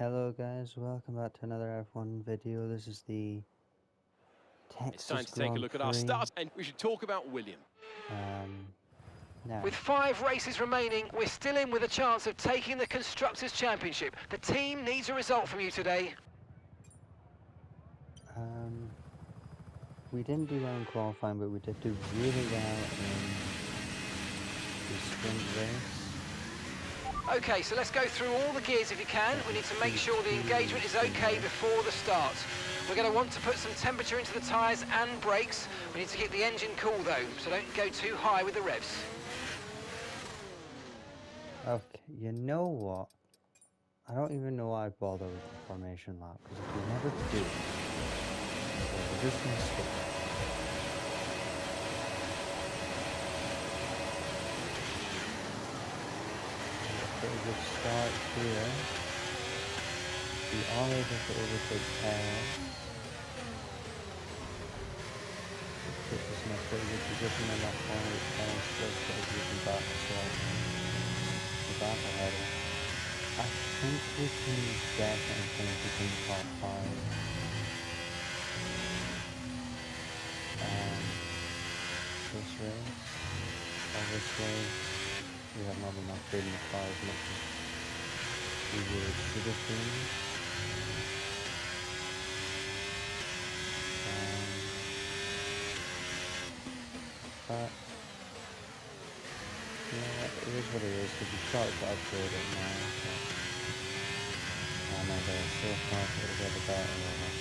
Hello guys, welcome back to another F1 video. This is the It's time Texas to take a Grand look at our Prix. start, and we should talk about William. Now, With 5 races remaining, we're still in with a chance of taking the Constructors' Championship. The team needs a result from you today. we didn't do well in qualifying, but we did do really well in the sprint race. Okay, so let's go through all the gears if you can. We need to make sure the engagement is okay before the start. We're going to want to put some temperature into the tyres and brakes. We need to keep the engine cool though, so don't go too high with the revs. Okay, you know what? I don't even know why I bother with the formation lap, because if we never do it, we're just going to skip it. Pretty good start here. We are able to overtake Perez. Puts us in a pretty good position in that corner with Perez still pretty good in back, so we're back ahead. I think we can definitely finish within the top 5. This race, obviously, we have not been upgrading the car as much as we really should have been. But you know what, it is what it is, because we started to upgrade it now. So I know they're so confident to get the better of us.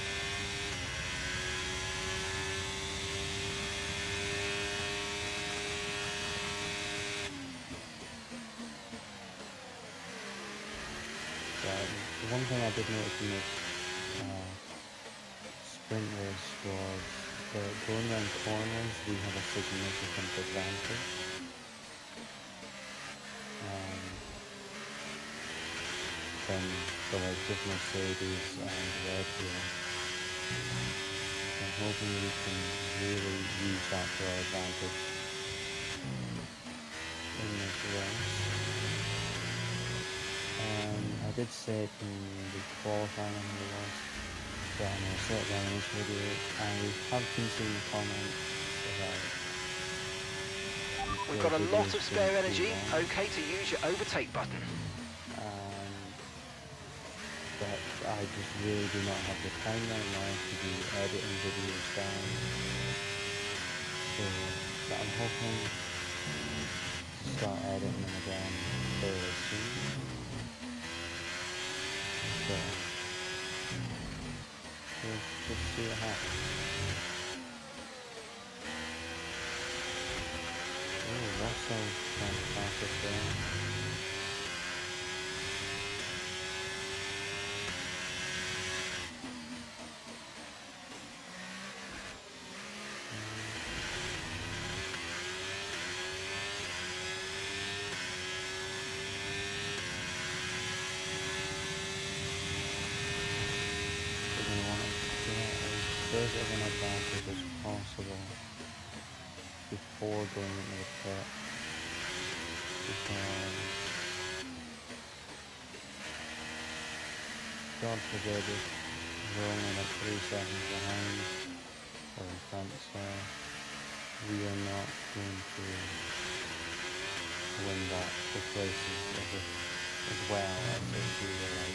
The one thing I did notice in this sprint race was that going around corners we have a significant advantage. Than the likes of Mercedes and Red Bull. I'm hoping we can really use that to our advantage in this race. I did say it in the qualifying, I think it was, but I'm going to say it down in this video, and we have been seeing the comments about We've got a lot of spare energy, okay to use your overtake button. But I just really do not have the time right now to be editing videos down. So but I'm hoping to start editing them again fairly soon. So we'll just see what happens. Oh, Russell's trying to pass us there. Bit of an advantage as possible before going into the pit, because God forbid if we're only like 3 seconds behind or in front, so we are not going to win that the places as well as if we were like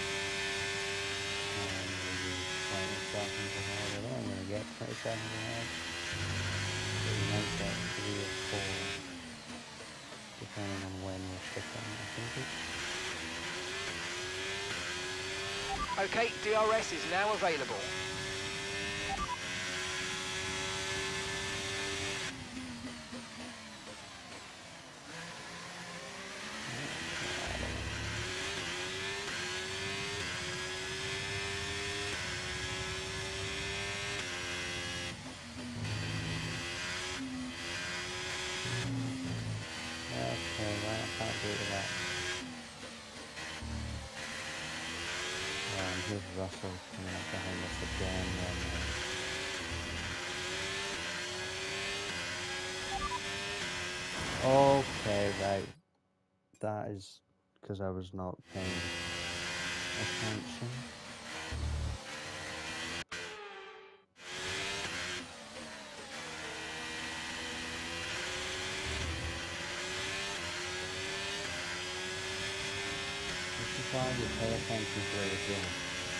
20 seconds ahead. I don't think I'm going to get 20 seconds ahead, but we might get 3 or 4 depending on when we're shipping, I think it's. Okay, DRS is now available. Okay, well, I can't do it with that. Here's Russell coming up behind us again. Okay, right. That is because I was not paying attention. This is why you pay attention to what you're doing.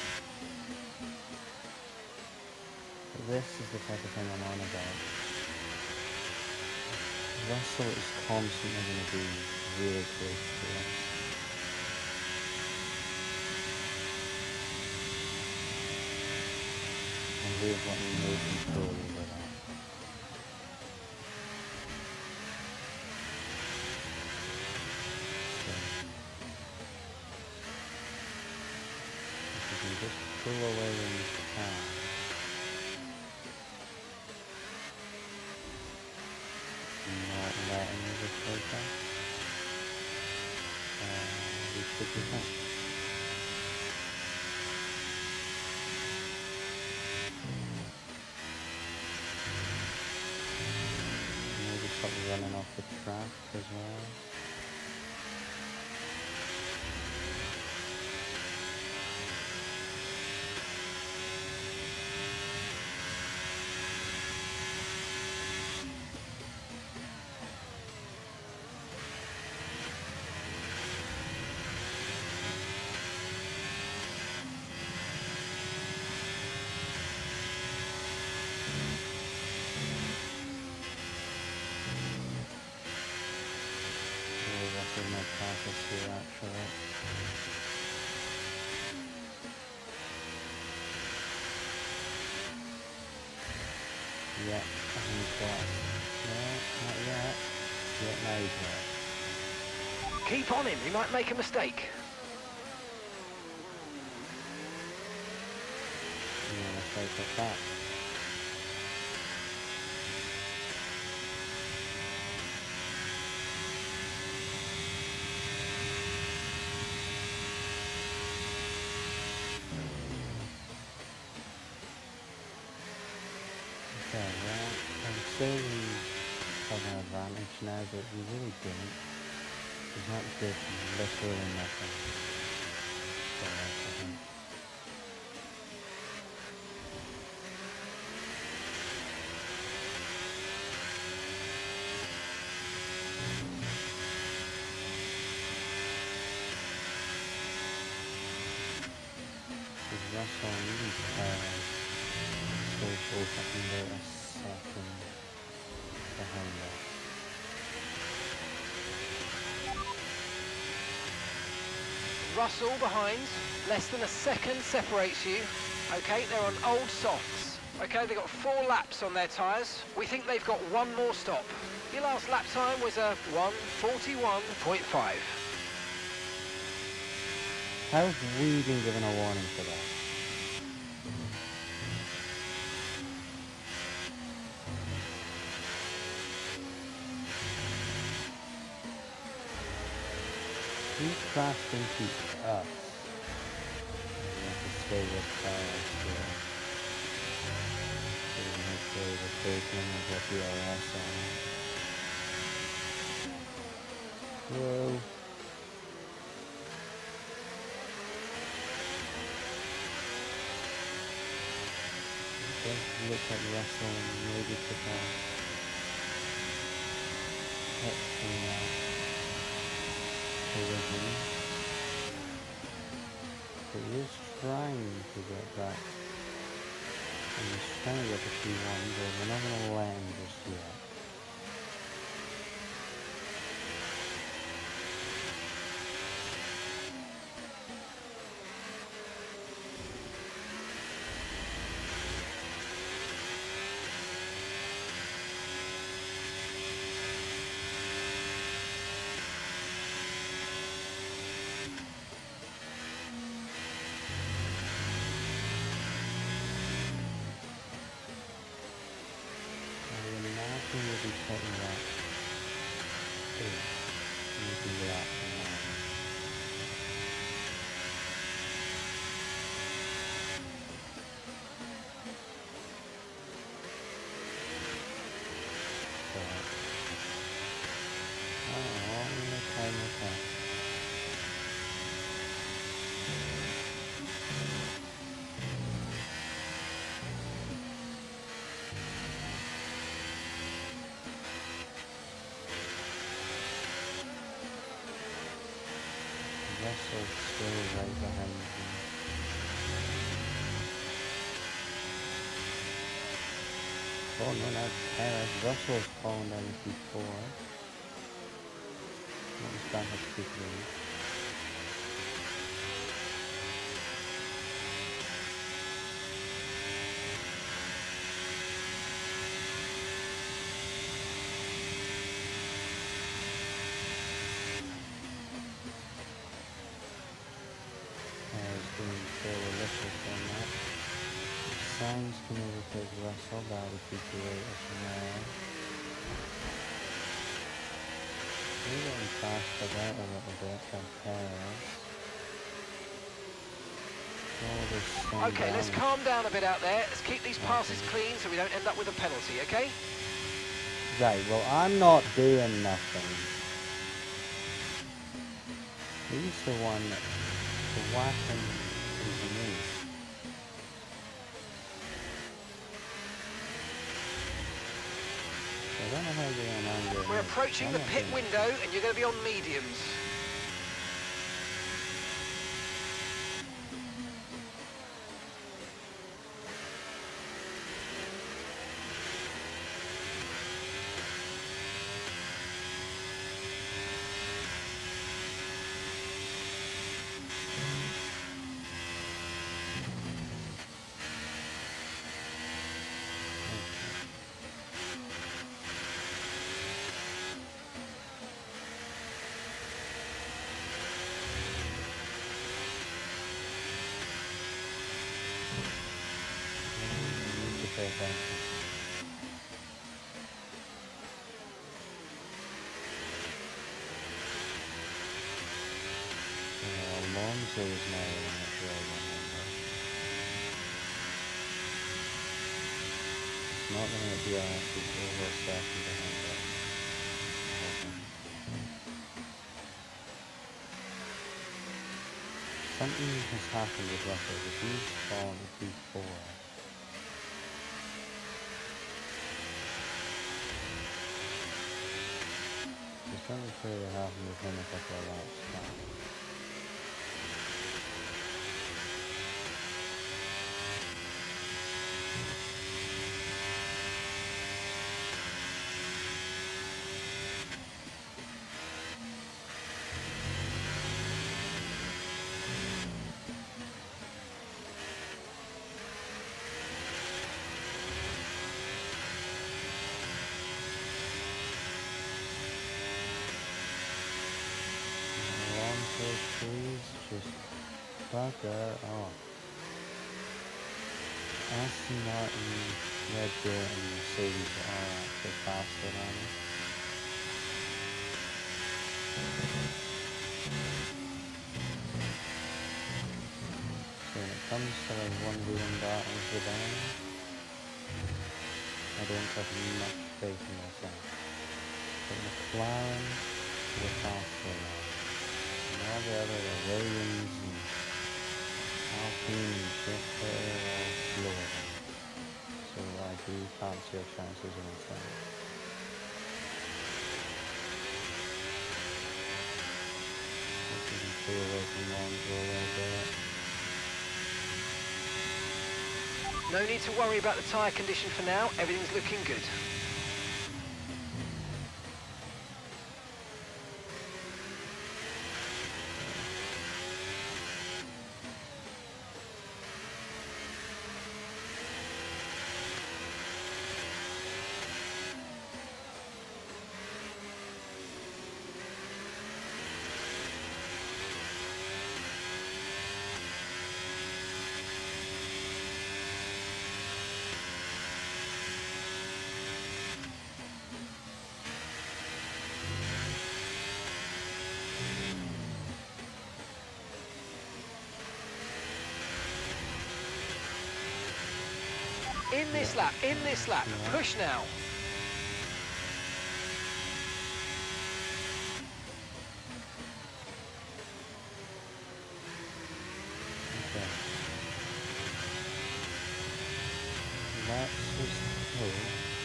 This is the type of thing I'm on about. Russell is constantly going to be really close to us. And we've got no control over that. So, if we can just pull away when we can. Not letting us take that. We should be fine. Maybe stop running off the track as well. My process here actually. Yeah, he's got. No, not yet. Yeah, now he's got. Keep on him, he might make a mistake. Yeah, mistake like that. Okay, well, I'd say we have an advantage now, but we really don't. There's not just literally nothing for us, I think. Because Russell really cares. So both up and about a second behind us. Russell behind, less than a second separates you. Okay, they're on old softs. Okay, they've got 4 laps on their tyres. We think they've got 1 more stop. Your last lap time was a 1:41.5. How have we been given a warning for that? He crashed into us. We have to stay with cars here. So we make sure we're taking with our DRS on it. Whoa. It does look like Russell maybe took a hit from that collision. But he is trying to get back. And he's trying to get the P1, but we're not going to let him just yet. We'll be putting that making that oh, all in the time with that. right behind me. Oh no, that's Perez. Russell's fallen down to P4. What was back up to P3? Doing fairly little from that. Sainz can overtake Russell, that would be great as well. We're getting faster out a little bit than Perez. Okay, let's calm down a bit out there. Let's keep these passes clean so we don't end up with a penalty, okay? Right, well I'm not doing nothing. He's the one that's whacking his knee. I don't know how you're going to anger. We're approaching the pit window and you're going to be on mediums. Alonso is now in the drive number. It's not going to be a over second behind that. Something has happened with Russell, but he's fallen to P4. There's something clearly happened with him a couple of laps back. Please just bugger off. Aston Martin, Red Bull and Mercedes are actually faster than us. So when it comes to like 1v1 battles with them, I don't have much faith in myself. But McLaren, the faster than all the other Williams and Alpine and Shifter are all slower. So I do fancy our chances against them. If we can pull away from Lonzo a little bit. No need to worry about the tyre condition for now. Everything's looking good. In this lap, push now. Okay. Let's just hope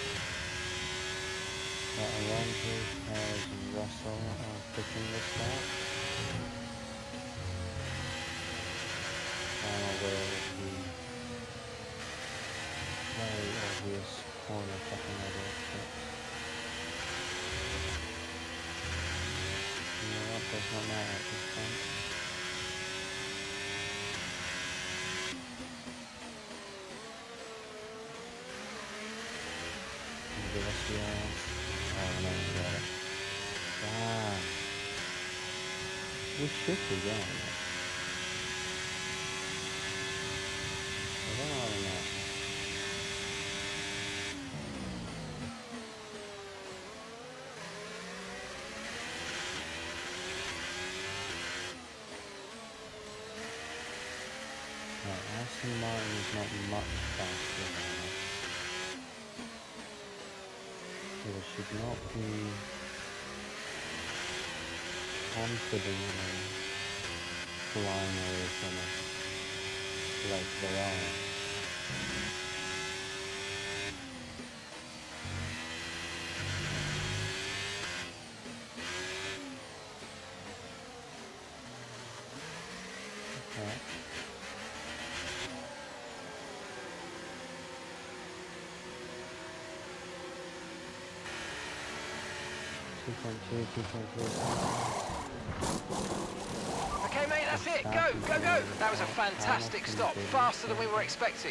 that Alonso, Perez and Russell are picking this lap. We should be going. I don't know or not. Aston Martin is not much faster than us. So it should not be confidently flying away from us like they are. Okay. 2.2, 2.2. Okay, mate, that's it. Go, go, go. That was a fantastic stop. Faster than we were expecting.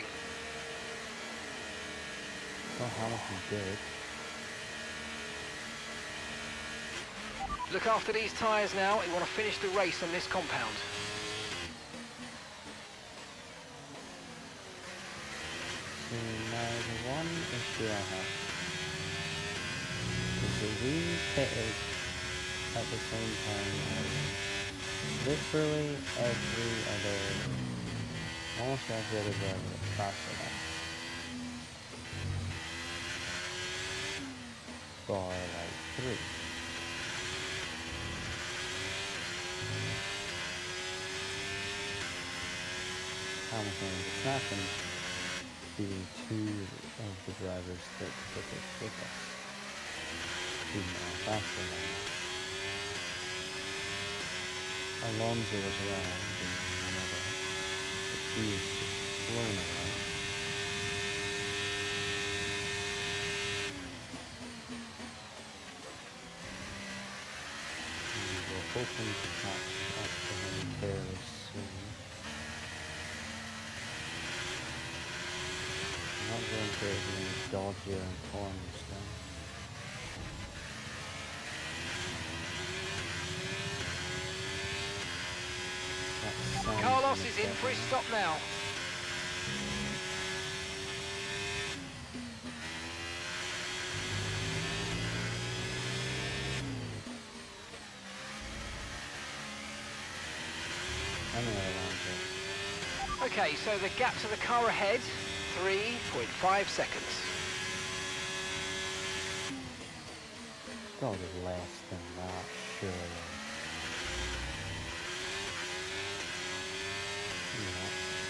Well, Hamilton did. Look after these tyres now. We want to finish the race on this compound. So now the one issue I have is that we pitted at the same time as literally almost every other driver that's faster than us. Bar like 3. Hamilton and Verstappen being 2 of the drivers that took it with us, being faster than us. Alonso was around and another, but he was just blown away. And we're hoping to catch up to him fairly soon. I'm not going to any dodgier and corners then. Carlos is in for his stop now. Okay, so the gap to the car ahead, 3.5 seconds. It's got to be less than that, surely. Yeah.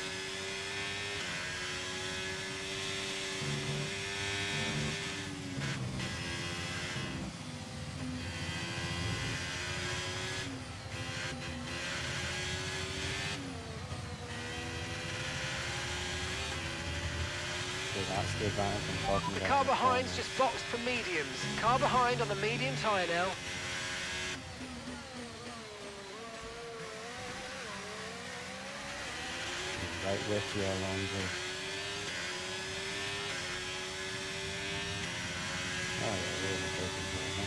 So that's the advantage I'm talking about. The car behind's just boxed for mediums. Car behind on the medium tyre now. Right with you, Alonso. Oh yeah, we're in the open here, huh?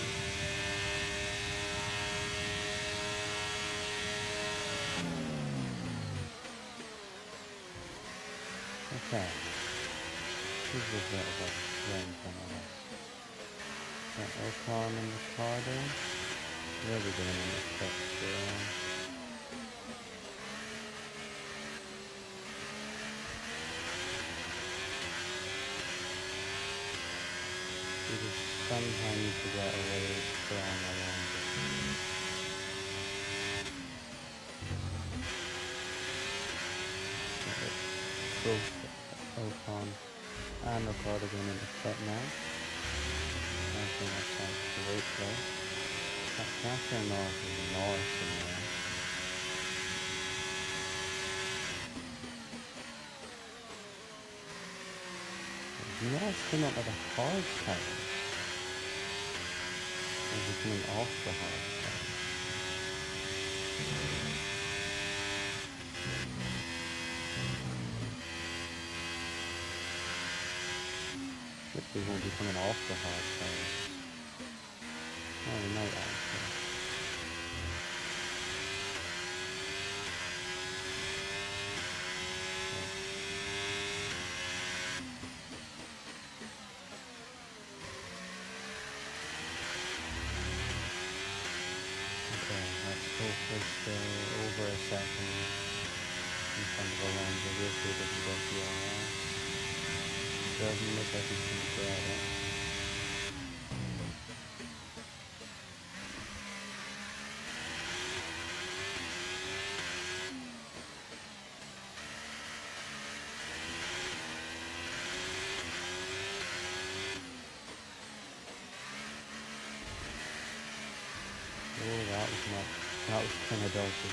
Okay. This is a bit of a strange one of us. Got Ocon in the car there. Where are we going in the pits there? We just somehow need to get away from Alonso. Both Ocon and Ricardo going into pit now. I think that sounds great though. That Catherine North is north in there. North came up with a hard tire. Or is he coming off the hard tire? He won't be coming off the hard tires. Oh, he might actually. Alonso here so it doesn't go DRS. Doesn't look like he's going to get it. Oh, that was kind of dodgy.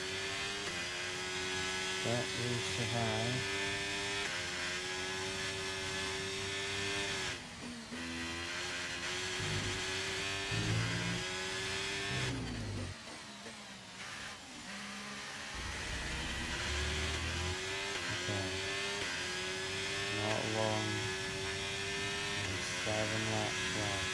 But we survived. Okay. Not long. And 7 laps left.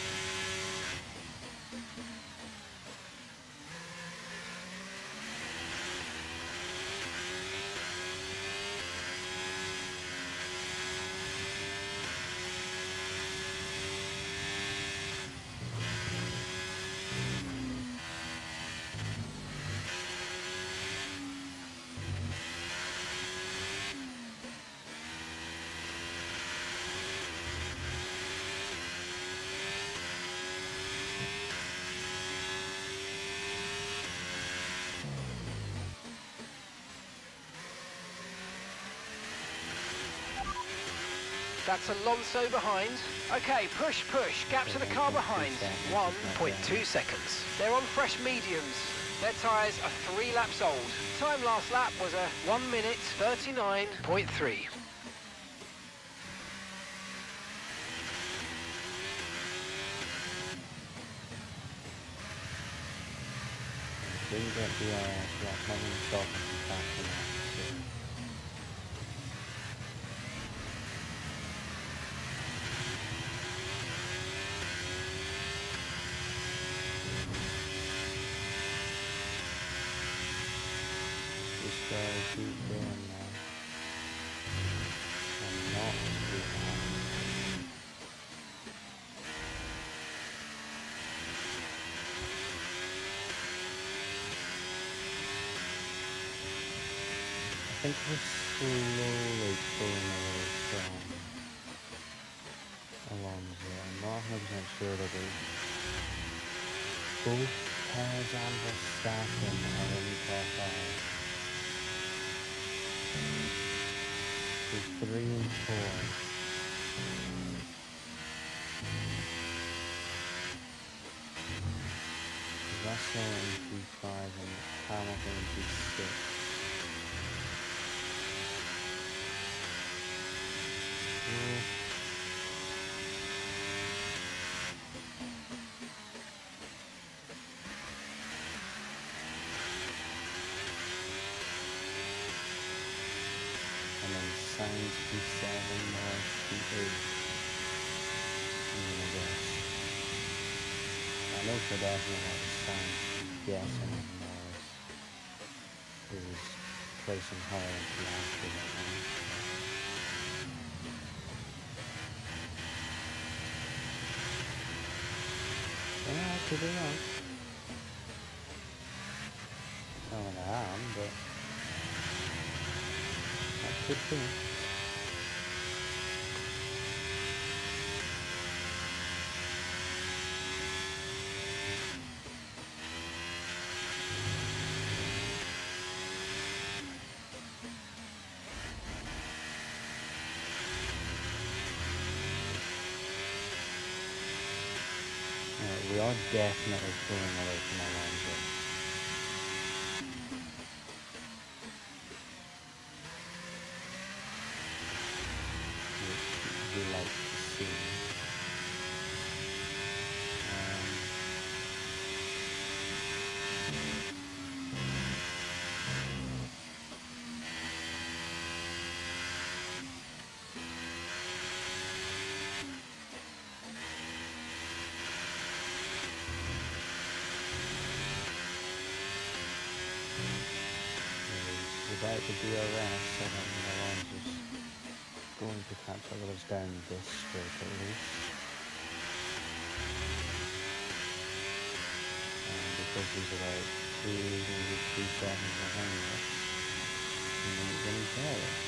That's Alonso behind. Okay, push, push. Gap to the car behind. 1.2 seconds. They're on fresh mediums. Their tyres are 3 laps old. Time last lap was a 1 minute 39.3. Didn't get DRS, that's not going to stop him from passing that. Just gotta keep going now. I'm not too bad. I think we're slowly pulling away from Alonso. I'm not 100% sure that both Perez and Verstappen are in top 5. So 3 and 4. Russell in P5 and Hamilton in P6. And then Sainz P7, Norris P8. I guess. I know for definite that Sainz guessing and Norris is placing higher than Piastri right now. Yeah, I could be wrong. Not that I am, but that could be. We are definitely pulling away from Alonso. Which we like to see. Without the DRS, I don't think Alonso's going to catch up with us down this straight at least. And because he's about 2 seconds behind us, ain't gonna get it.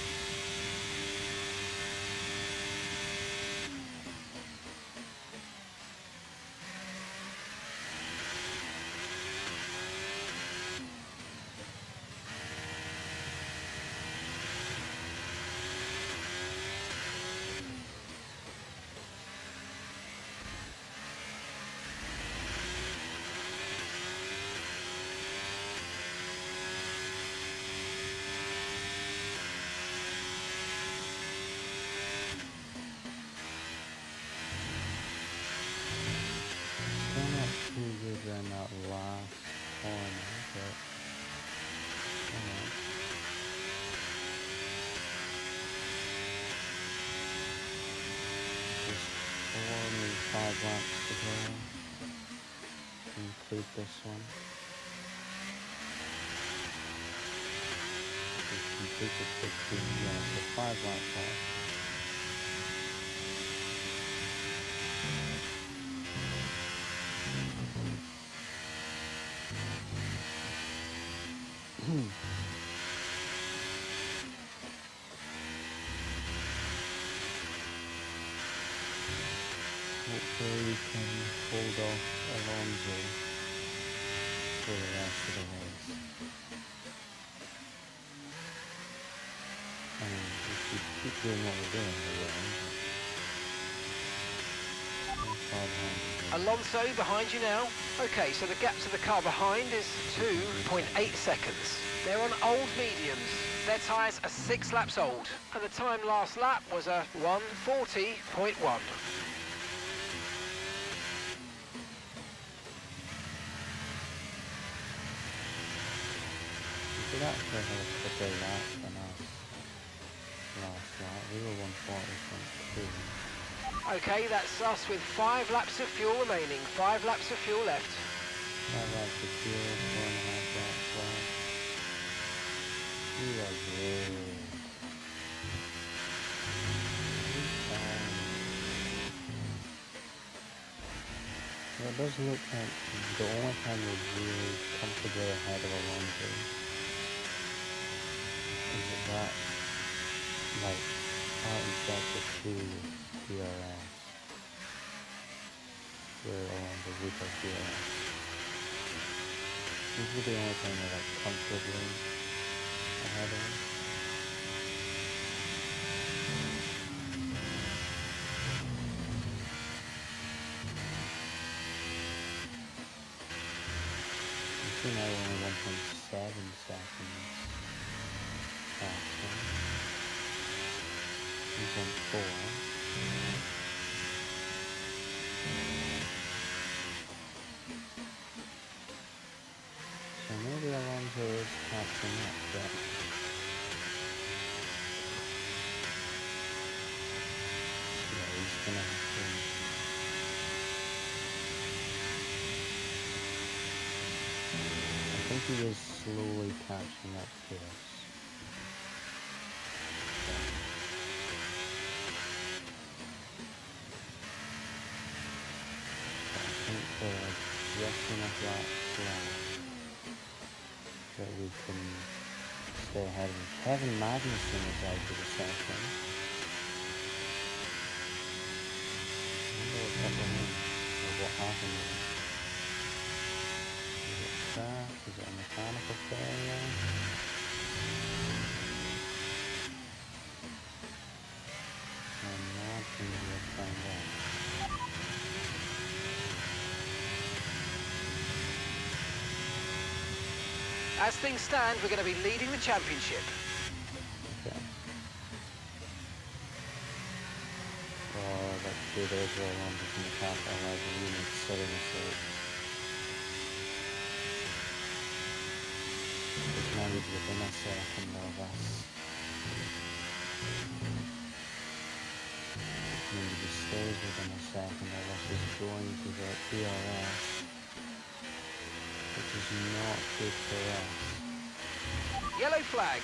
Still not too good in that last corner, but come on. Just 4, maybe 5 laps to go. Include this one. We completed 15, yeah, so 5 laps left. Hopefully we can hold off Alonso for the rest of the race. I mean, if we keep doing what we're doing, we will. Alonso behind you now. Okay, so the gap to the car behind is 2.8 seconds. They're on old mediums. Their tyres are 6 laps old, and the time last lap was a 1:40.1. We could actually have a quicker lap than us last lap. We were 1:40.2. Okay, that's us with 5 laps of fuel remaining. 5 laps of fuel left. 5 laps of fuel, 4.5 laps left. We are good. Well, it does look like the only time we're really comfortably ahead of Alonso is at that, like, starting sector 2 DRS, where Alonso would have DRS. This is the only time we're, like, comfortably ahead of him. Now we're only 1.7 seconds faster. He's on 4. So maybe Alonso is catching up, but yeah, he's gonna have to. I think he is slowly catching up to us. I think there are just enough laps left that we can stay ahead of him. Kevin Magnussen is out for the second. I wonder what happened there, or what happened there. Is it a mechanical failure? I'm not going to find out. As things stand, we're going to be leading the championship. Okay. Oh, that's good. There's a long from the top. I like a really silly mistake. Now he's within a second of us. Maybe he stays within a second of us is going to get DRS, which is not good for us. Yellow flag.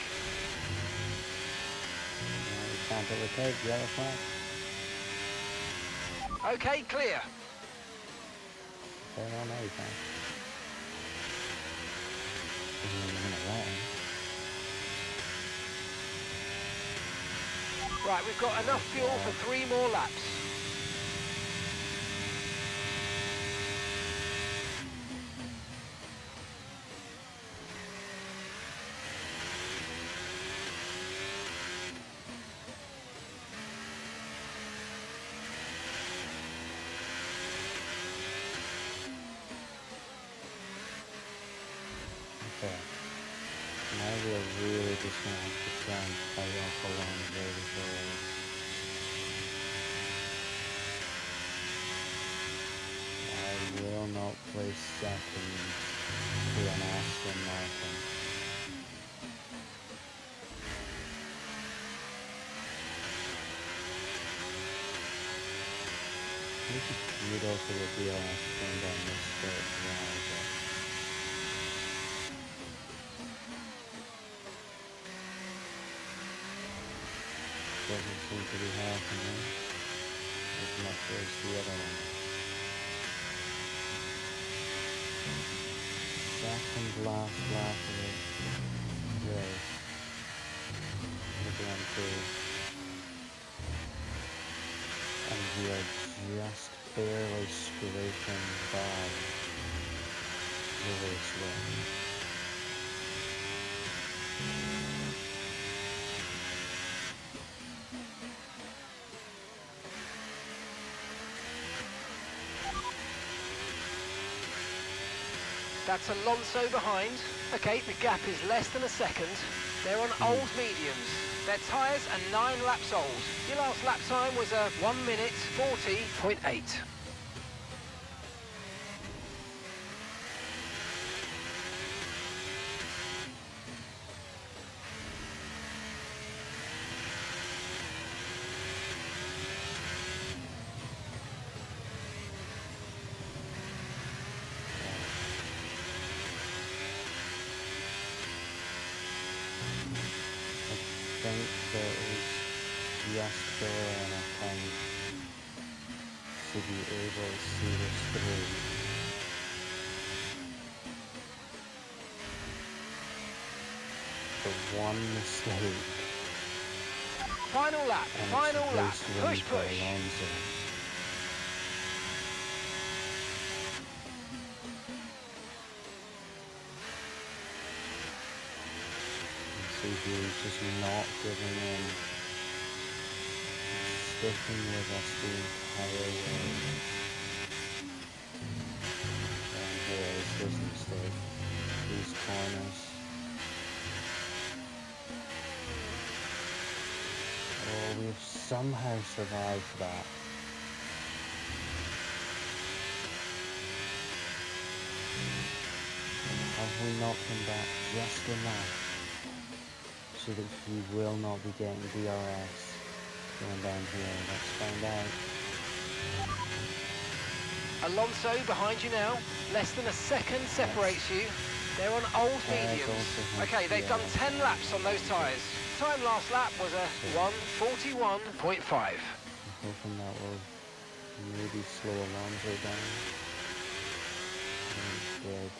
No, we can't overtake, yellow flag. Okay, clear. Okay, well, now we can. Isn't even gonna let him. Right, we've got enough fuel for 3 more laps. Okay. Now we're really just going to have to try and fight off along the way before I will not place second to an Aston Martin. This is beautiful for the DLS going down this straight line, but doesn't seem to be happening as much as the other one. Second last lap of the race. The Grand Prix. And we are just barely scraping by the race win. That's Alonso behind. Okay, the gap is less than a second. They're on old mediums. Their tyres are 9 laps old. Your last lap time was a 1 minute 40.8. I think that it's just fair enough time to be able to see this through. The one mistake. Final lap, And final it's lap. race win Push, for push. Alonso. See here, he's just not giving in. He's sticking with us the entire way. And here is his mistake. These corners. Oh, we've somehow survived that. Have we not come back just enough so that he will not be getting DRS going down here? Let's find out. Alonso behind you now. Less than a second separates you. They're on old mediums. Okay, they've done 10 laps on those tyres. Time last lap was a 1:41.5. I'm hoping that will maybe slow Alonso down. And it's dead.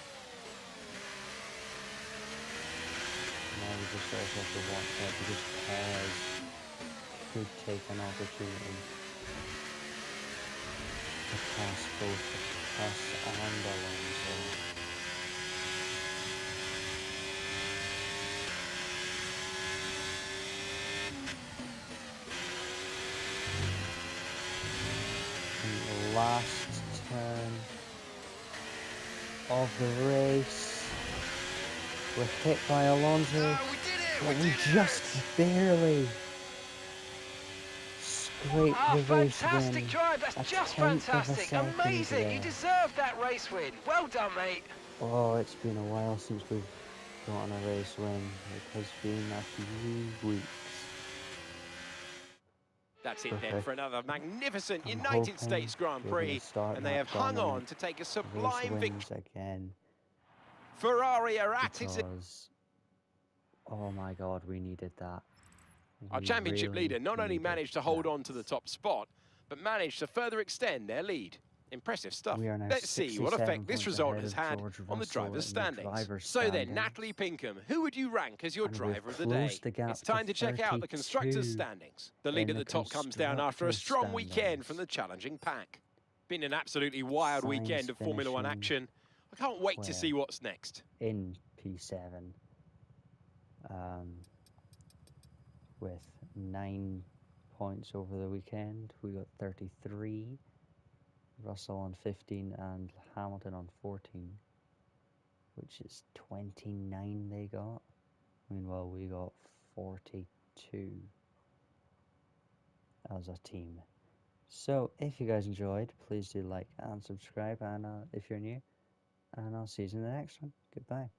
Now we just also have to watch out because Perez could take an opportunity to pass both us and Alonso. In the last turn of the race, we're hit by Alonso, Oh, we did it! but We we did just it! barely scraped the race Fantastic win. drive. That's A just 10th of a fantastic. second Amazing. You there. deserved that race win. Well done, mate. Oh, it's been a while since we've gotten a race win. It has been a few weeks. That's it then Perfect. for another magnificent I'm United hoping States Grand we're gonna Prix, start and they that have hung on dominant to take a race sublime victory. wins again. Ferrari are at it. Because, oh my God, we needed that. Our We championship really leader not only needed managed to hold that. on to the top spot, but managed to further extend their lead. Impressive stuff. We are now Let's see what 67 effect this points result ahead has of had George on the Russell driver's in the standings. driver's So then, standings. Natalie Pinkham, who would you rank as your And we've driver of the day? closed the gap It's time to check out the constructors' 32 standings. The lead in at the the top comes down after a constructors' strong weekend from standings. the challenging pack. Been an absolutely wild Sainz weekend of Formula One finishing action. I can't wait to see what's next. in P7 with 9 points over the weekend. We got 33, Russell on 15 and Hamilton on 14, which is 29 they got. Meanwhile, we got 42 as a team. So if you guys enjoyed, please do like and subscribe, and if you're new, and I'll see you in the next one. Goodbye.